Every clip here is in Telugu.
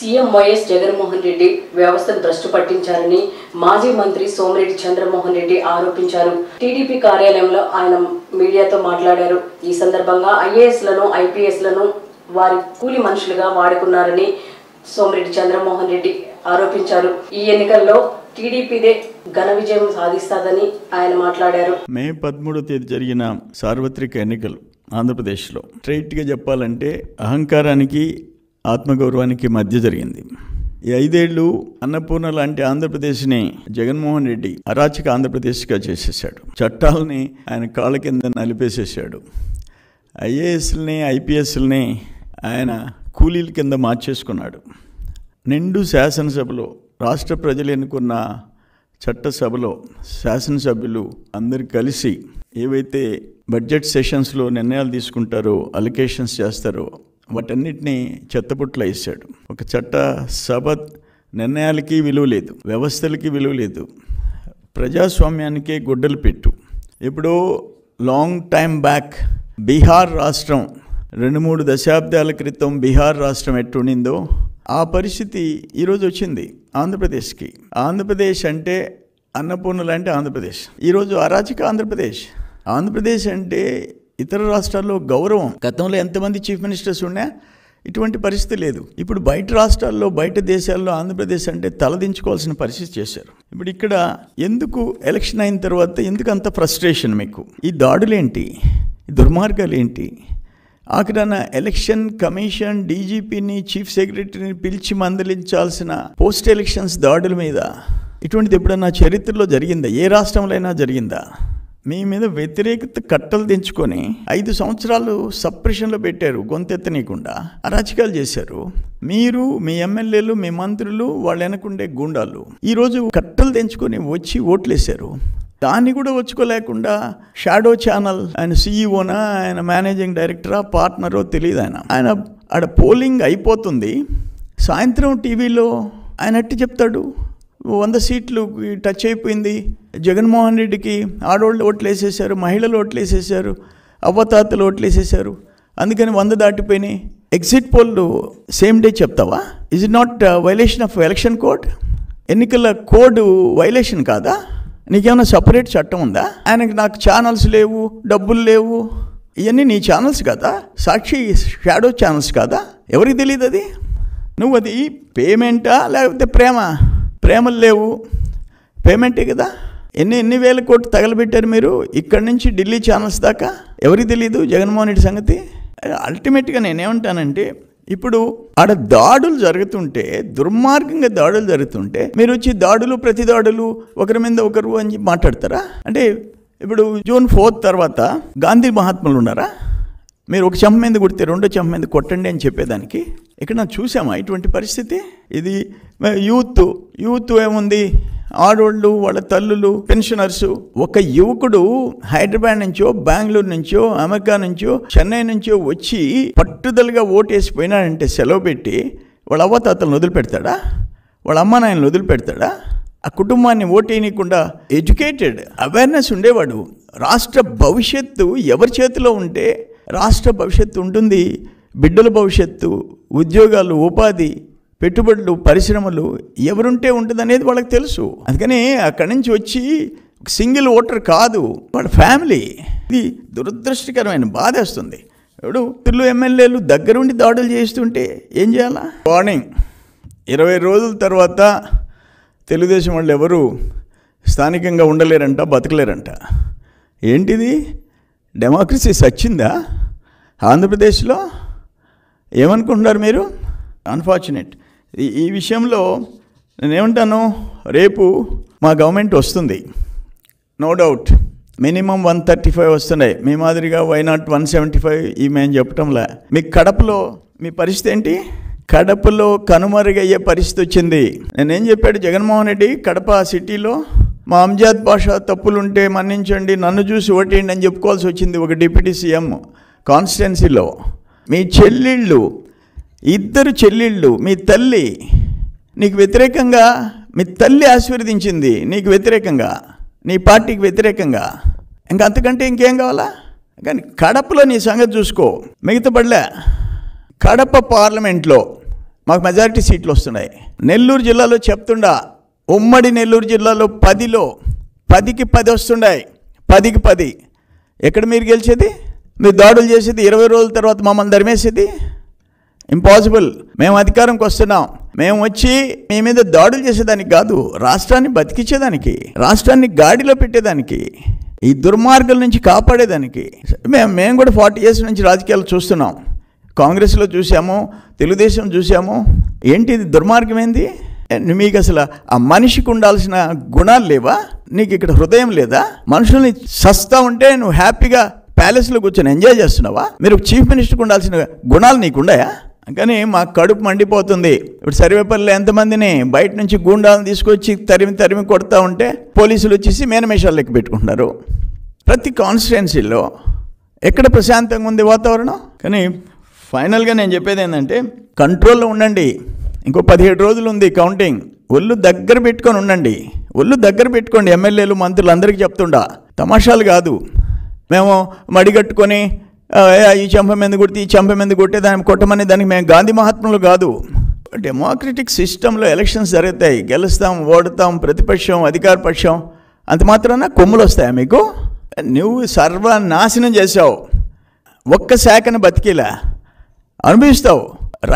సీఎం వైఎస్ జగన్మోహన్ రెడ్డి వ్యవస్థను భ్రష్టు పట్టించారని మాజీ మంత్రి సోమిరెడ్డి చంద్రమోహన్ రెడ్డి ఆరోపించారు. టీడీపీ కార్యాలయంలో ఆయన మీడియాతో మాట్లాడారు. ఈ సందర్భంగా ఐఏఎస్లను ఐపీఎస్లను వారి కూలి మనుషులుగా వాడుకున్నారని సోమిరెడ్డి చంద్రమోహన్ రెడ్డి ఆరోపించారు. ఈ ఎన్నికల్లో టీడీపీదే ఘన విజయం సాధిస్తాదని ఆయన మాట్లాడారు. మే 13వ తేదీ జరిగిన సార్వత్రిక ఎన్నికలు ఆంధ్రప్రదేశ్లో స్ట్రైట్గా చెప్పాలంటే అహంకారానికి ఆత్మగౌరవానికి మధ్య జరిగింది. ఈ 5 ఏళ్ళు అన్నపూర్ణ లాంటి ఆంధ్రప్రదేశ్ని జగన్మోహన్ రెడ్డి అరాచక ఆంధ్రప్రదేశ్గా చేసేసాడు. చట్టాలని ఆయన కాళ్ళ కింద నలిపేసేసాడు. ఐఏఎస్లని ఐపీఎస్లని ఆయన కూలీల కింద మార్చేసుకున్నాడు. నిండు శాసనసభలో రాష్ట్ర ప్రజలు ఎన్నుకున్న చట్టసభలో శాసనసభ్యులు అందరు కలిసి ఏవైతే బడ్జెట్ సెషన్స్లో నిర్ణయాలు తీసుకుంటారో, అలొకేషన్స్ చేస్తారో వాటన్నిటినీ చెత్తపుట్ల వేసాడు. ఒక చట్ట సభ నిర్ణయాలకి విలువ లేదు, వ్యవస్థలకి విలువ లేదు, ప్రజాస్వామ్యానికే గుడ్డలు పెట్టు. ఎప్పుడో లాంగ్ టైం బ్యాక్ బీహార్ రాష్ట్రం 2-3 దశాబ్దాల క్రితం బీహార్ రాష్ట్రం ఎట్టుండిందో ఆ పరిస్థితి ఈరోజు వచ్చింది ఆంధ్రప్రదేశ్కి. ఆంధ్రప్రదేశ్ అంటే అన్నపూర్ణ లాంటి ఆంధ్రప్రదేశ్ ఈరోజు అరాచక ఆంధ్రప్రదేశ్. ఆంధ్రప్రదేశ్ అంటే ఇతర రాష్ట్రాల్లో గౌరవం. గతంలో ఎంతమంది చీఫ్ మినిస్టర్స్ ఉన్నా ఇటువంటి పరిస్థితి లేదు. ఇప్పుడు బయట రాష్ట్రాల్లో బయట దేశాల్లో ఆంధ్రప్రదేశ్ అంటే తలదించుకోవాల్సిన పరిస్థితి చేశారు. ఇప్పుడు ఇక్కడ ఎందుకు ఎలక్షన్ అయిన తర్వాత ఎందుకు అంత ఫ్రస్ట్రేషన్ మీకు? ఈ దాడులేంటి, ఈ దుర్మార్గాలు ఏంటి? ఆఖరణ ఎలక్షన్ కమిషన్ డీజీపీని చీఫ్ సెక్రటరీని పిలిచి మందలించాల్సిన పోస్ట్ ఎలక్షన్స్ దాడుల మీద ఇటువంటిది ఎప్పుడన్నా చరిత్రలో జరిగిందా? ఏ రాష్ట్రంలో అయినా జరిగిందా? మీ మీద వ్యతిరేకత కట్టలు తెంచుకొని 5 సంవత్సరాలు సప్రెషన్లో పెట్టారు, గొంతెత్తనీయకుండా అరాచకాలు చేశారు. మీరు, మీ ఎమ్మెల్యేలు, మీ మంత్రులు, వాళ్ళు వెనకుండే గూండాలు ఈరోజు కట్టలు తెంచుకొని వచ్చి ఓట్లేశారు. దాన్ని కూడా వచ్చుకోలేకుండా షాడో ఛానల్ ఆయన సీఈఓనా, ఆయన మేనేజింగ్ డైరెక్టరా, పార్ట్నరో తెలియదు. ఆయన ఆడ పోలింగ్ అయిపోతుంది, సాయంత్రం టీవీలో ఆయన అట్టి చెప్తాడు 100 సీట్లు టచ్ అయిపోయింది, జగన్మోహన్ రెడ్డికి ఆడవాళ్ళు ఓట్లు వేసేసారు, మహిళలు ఓట్లు వేసేసారు, అవ్వతాతలు ఓట్లు వేసేసారు, అందుకని 100 దాటిపోయినాయి. ఎగ్జిట్ పోల్ సేమ్ డే చెప్తావా? Is it not violation of election code? ఎన్నికల కోడ్ వైలేషన్ కాదా? నీకేమైనా సపరేట్ చట్టం ఉందా? ఆయనకి నాకు ఛానల్స్ లేవు, డబ్బులు లేవు, ఇవన్నీ నీ ఛానల్స్ కదా, సాక్షి షాడో ఛానల్స్ కాదా? ఎవరికి తెలియదు అది? నువ్వు అది పేమెంటా లేకపోతే ప్రేమలు లేవు, పేమెంటే కదా. ఎన్ని వేల కోట్లు తగలబెట్టారు మీరు ఇక్కడి నుంచి ఢిల్లీ ఛానల్స్ దాకా. ఎవరికి తెలియదు జగన్మోహన్ రెడ్డి సంగతి? అల్టిమేట్గా నేనేమంటానంటే, ఇప్పుడు ఆడ దాడులు జరుగుతుంటే, దుర్మార్గంగా దాడులు జరుగుతుంటే మీరు వచ్చి దాడులు ప్రతి దాడులు ఒకరి మీద ఒకరు అని మాట్లాడతారా? అంటే ఇప్పుడు జూన్ 4 తర్వాత గాంధీ మహాత్ములు ఉన్నారా? మీరు ఒక చెంప మీద కొడితే 2వ చెంప మీద కొట్టండి అని చెప్పేదానికి ఇక్కడ మనం చూసామా ఇటువంటి పరిస్థితి? ఇది యూత్ ఏముంది, ఆడవాళ్ళు, వాళ్ళ తల్లులు, పెన్షనర్సు. ఒక యువకుడు హైదరాబాద్ నుంచో, బెంగళూరు నుంచో, అమెరికా నుంచో, చెన్నై నుంచో వచ్చి పట్టుదలగా ఓటేసిపోయినాడంటే సెలవు పెట్టి వాళ్ళ అవ్వతాతలను వదిలిపెడతాడా? వాళ్ళ అమ్మ నాయనలు వదిలిపెడతాడా? ఆ కుటుంబాన్ని ఓటేయనీయకుండా ఎడ్యుకేటెడ్ అవేర్నెస్ ఉండేవాడు. రాష్ట్ర భవిష్యత్తు ఎవరి చేతిలో ఉంటే రాష్ట్ర భవిష్యత్తు ఉంటుంది. బిడ్డల భవిష్యత్తు, ఉద్యోగాలు, ఉపాధి, పెట్టుబడులు, పరిశ్రమలు ఎవరుంటే ఉంటుంది అనేది వాళ్ళకి తెలుసు. అందుకని అక్కడి నుంచి వచ్చి సింగిల్ ఓటర్ కాదు, వాళ్ళ ఫ్యామిలీ. ఇది దురదృష్టకరమైన బాధేస్తుంది. ఇప్పుడు పిల్లలు ఎమ్మెల్యేలు దగ్గరుండి దాడులు చేస్తుంటే ఏం చేయాలా? వార్నింగ్, 20 రోజుల తర్వాత తెలుగుదేశం వాళ్ళు ఎవరు స్థానికంగా ఉండలేరంట, బతకలేరంట. ఏంటిది? డెమోక్రసీ సచ్చిందా ఆంధ్రప్రదేశ్లో? ఏమనుకుంటున్నారు మీరు? అన్ఫార్చునేట్. ఈ విషయంలో నేనేమంటాను, రేపు మా గవర్నమెంట్ వస్తుంది, నో డౌట్. మినిమం 135 వస్తున్నాయి. మీ మాదిరిగా వైనాట్ 175 ఈమె అని చెప్పటంలా. మీకు కడపలో మీ పరిస్థితి ఏంటి? కడపలో కనుమరుగయ్యే పరిస్థితి వచ్చింది. నేనేం చెప్పాడు జగన్మోహన్ రెడ్డి? కడప సిటీలో మా అంజాద్ భాష తప్పులుంటే మన్నించండి, నన్ను చూసి ఓటేయండి అని చెప్పుకోవాల్సి వచ్చింది ఒక డిప్యూటీ సీఎం కాన్స్టిట్యున్సీలో. మీ చెల్లెళ్ళు, 2 చెల్లెళ్ళు, మీ తల్లి నీకు వ్యతిరేకంగా, మీ తల్లి ఆశీర్వదించింది నీకు వ్యతిరేకంగా, నీ పార్టీకి వ్యతిరేకంగా. ఇంకా అంతకంటే ఇంకేం కావాలా? కానీ కడపలో నీ సంగతి చూసుకో, మిగతా పడలే. కడప పార్లమెంట్లో మాకు మెజారిటీ సీట్లు వస్తున్నాయి. నెల్లూరు జిల్లాలో చెప్తుండా, ఉమ్మడి నెల్లూరు జిల్లాలో 10లో 10కి 10 వస్తున్నాయి. 10కి 10. ఎక్కడ మీరు గెలిచేది? మీరు దాడులు చేసేది 20 రోజుల తర్వాత మమ్మల్ని ధర్మేసేది ఇంపాసిబుల్. మేము అధికారంకి వస్తున్నాం, మేము వచ్చి మీ మీద దాడులు చేసేదానికి కాదు, రాష్ట్రాన్ని బతికించేదానికి, రాష్ట్రాన్ని గాడిలో పెట్టేదానికి, ఈ దుర్మార్గుల నుంచి కాపాడేదానికి. మేము కూడా 40 years నుంచి రాజకీయాలు చూస్తున్నాం. కాంగ్రెస్లో చూసాము, తెలుగుదేశం చూసాము. ఏంటి ఇది దుర్మార్గం? ఏంది? మీకు అసలు ఆ మనిషికి ఉండాల్సిన గుణాలు లేవా? నీకు ఇక్కడ హృదయం లేదా? మనుషుల్ని సస్తా ఉంటే నువ్వు హ్యాపీగా ప్యాలెస్లో కూర్చొని ఎంజాయ్ చేస్తున్నావా? మీరు చీఫ్ మినిస్టర్కి ఉండాల్సిన గుణాలు నీకున్నాయా? కానీ మాకు కడుపు మండిపోతుంది. ఇప్పుడు సర్వేపల్లిలో ఎంతమందిని బయట నుంచి గూండాలను తీసుకొచ్చి తరిమి కొడతా ఉంటే పోలీసులు వచ్చేసి మేనమేషాలు లెక్క పెట్టుకుంటున్నారు. ప్రతి కాన్స్టిట్యున్సీలో ఎక్కడ ప్రశాంతంగా ఉంది వాతావరణం? కానీ ఫైనల్గా నేను చెప్పేది ఏంటంటే, కంట్రోల్లో ఉండండి. ఇంకో 17 రోజులు ఉంది కౌంటింగ్. ఒళ్ళు దగ్గర పెట్టుకొని ఉండండి, ఒళ్ళు దగ్గర పెట్టుకోండి. ఎమ్మెల్యేలు మంత్రులు అందరికీ చెప్తుండా, తమాషాలు కాదు. మేము మడిగట్టుకొని ఈ చెంప మీద కొడితే ఈ చెంప మీద కొట్టే దాన్ని కొట్టమని దానికి మేము గాంధీ మహాత్ములు కాదు. డెమోక్రటిక్ సిస్టంలో ఎలక్షన్స్ జరుగుతాయి, గెలుస్తాం, ఓడుతాం, ప్రతిపక్షం అధికార పక్షం, అంత మాత్రాన కొమ్ములు వస్తాయా మీకు? నువ్వు సర్వనాశనం చేసావు, ఒక్క శాఖను బతికేలా అనుభవిస్తావు.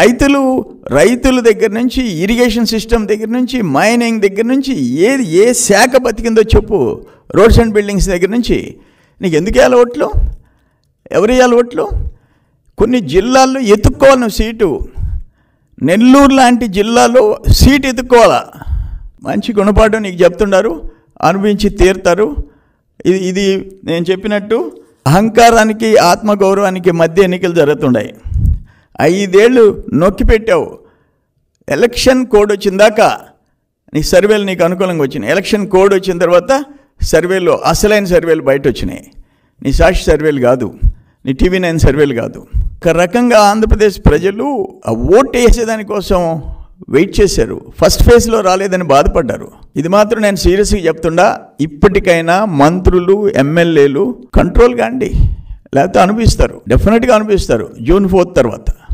రైతుల దగ్గర నుంచి, ఇరిగేషన్ సిస్టమ్ దగ్గర నుంచి, మైనింగ్ దగ్గర నుంచి ఏ శాఖ బతికిందో చెప్పు. రోడ్స్ అండ్ బిల్డింగ్స్ దగ్గర నుంచి. నీకు ఎందుకు వేయాలి ఓట్లు? ఎవరు వేయాలి ఓట్లు? కొన్ని జిల్లాల్లో ఎత్తుక్కోవాలి నువ్వు సీటు. నెల్లూరు లాంటి జిల్లాలో సీటు ఎత్తుక్కోవాలా. మంచి గుణపాఠం నీకు చెప్తున్నారు, అనుభవించి తీరుతారు. ఇది నేను చెప్పినట్టు అహంకారానికి ఆత్మగౌరవానికి మధ్య ఎన్నికలు జరుగుతున్నాయి. 5 ఏళ్ళు నొక్కి పెట్టావు. ఎలక్షన్ కోడ్ వచ్చిందాక నీ సర్వేలు నీకు అనుకూలంగా వచ్చినాయి. ఎలక్షన్ కోడ్ వచ్చిన తర్వాత సర్వేలు, అసలైన సర్వేలు బయట వచ్చినాయి. నీ సాక్షి సర్వేలు కాదు, నీ TV9 సర్వేలు కాదు. ఒక రకంగా ఆంధ్రప్రదేశ్ ప్రజలు ఆ ఓటు వేసేదానికోసం వెయిట్ చేశారు. ఫస్ట్ ఫేజ్లో రాలేదని బాధపడ్డారు. ఇది మాత్రం నేను సీరియస్గా చెప్తుండా, ఇప్పటికైనా మంత్రులు, ఎమ్మెల్యేలు కంట్రోల్ కాండి, లేకపోతే అనుభవిస్తారు, డెఫినెట్గా అనుభవిస్తారు June 4 తర్వాత.